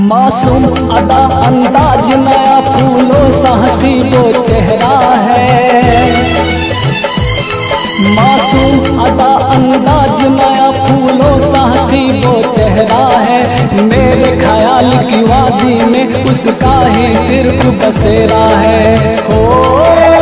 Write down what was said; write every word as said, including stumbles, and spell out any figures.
मासूम अदा अंदाज नया फूलों सा हंसी वो चेहरा है। मासूम अदा अंदाज नया फूलों सा हंसी वो चेहरा है। मेरे ख्याल की वादी में उसका ही सिर्फ बसेरा है। हो